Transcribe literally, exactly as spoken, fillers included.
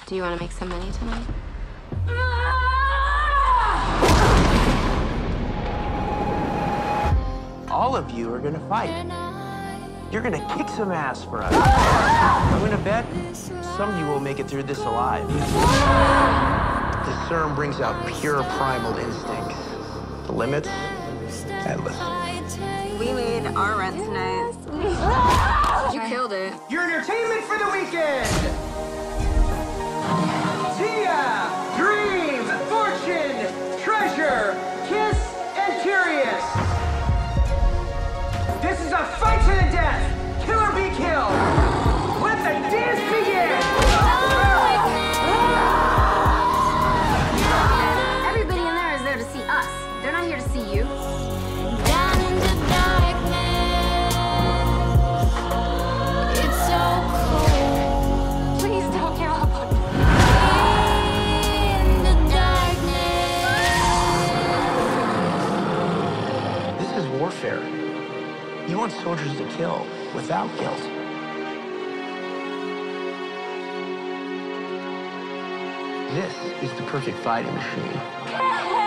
Do you want to make some money tonight? All of you are gonna fight. You're gonna kick some ass for us. I'm gonna bet some of you will make it through this alive. The serum brings out pure primal instincts. The limits, endless. We made our rent tonight. You killed it. Your entertainment for the weekend! Tia, Dream, Fortune, Treasure, Kiss, and Curious. This is a fight to the death! Kill or be killed! Let the dance begin! Everybody in there is there to see us. They're not here to see you. Down in the darkness, it's so cold. Please don't give up on me. In the darkness. This is warfare. You want soldiers to kill without guilt. This is the perfect fighting machine.